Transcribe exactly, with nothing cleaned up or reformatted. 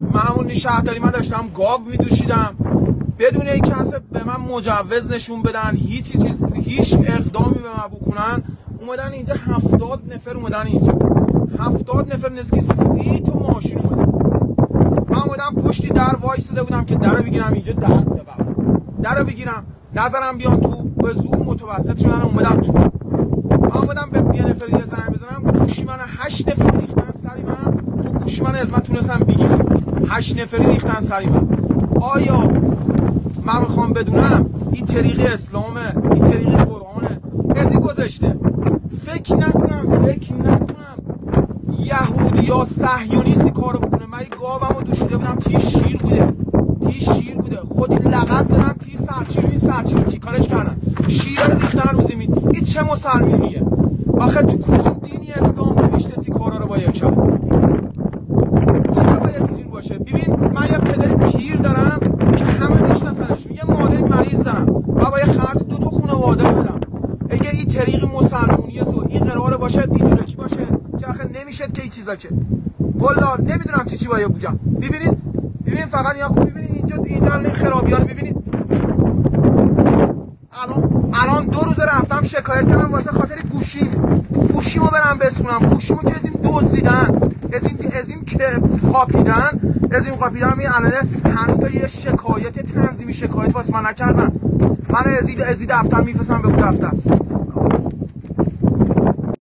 من همون شهرداری من داشتم گاو میدوشیدم بدون اینکه اصلا به من مجوز نشون بدن، هیچ چیز هیچ اقدامی به من بکنن. اومدن اینجا هفتاد نفر اومدن اینجا، هفتاد نفر نزدیک سی تا ماشین اومدن. من اومدم پشتی در وایساده بودم که درو بگیرم، اینجا در بوده قبل، درو بگیرم نظرم بیان تو، به زور متوسط شدن اومدم تو. من اومدم به یه نفر یه زنگ بزنم، گوشی من هشت نفر ریختن سری من، تو گوشی من از من تونستم بگیرم، هشت نفری ریختن سری من. آیا من میخوام بدونم این طریق اسلامه، این طریق قرآنه؟ از این گذشته فکر نکنم فکر نکنم یهودی یا صهیونیستی کارو بکنه. من گاومو دوشیده بودم، تی شیر بوده، تی شیر بوده، خودی لغت زدم تی سرچینی، این سرچینی چی کارش کردن؟ شیر رو ریختن رو زمین. این چه مسلمونیه؟ آخه تو کدوم دینی اسلام نوشته سی کارا رو باید کرد؟ چرا باید اینجوری باشه؟ ببین من یه پدر پیر دارم که همه میشناسنش، یه مادر مریض دارم و باید خرج دو تا خانواده بدم. اگه این طریق مسلمونیه سو این قراره باشه دیجورکی باشه که آخه نمیشه که این چیزا که والله نمیدونم چی چی باید بگم. ببینید ببین فقط یا ببینید اینجا اینجا این خرابیان ببینید. الان الان دو روز رفتم شکایت کردم واسه خاطر گوشی، گوشیمو برم بسونم، گوشیمو که از این دزدیدن، از این از این که قاپیدن، از این قاپیدن. می الان هنوز یه شکایت تنظیمی شکایت واسه من نکردن. من از این از این دفتر میفرستم به اون دفتر.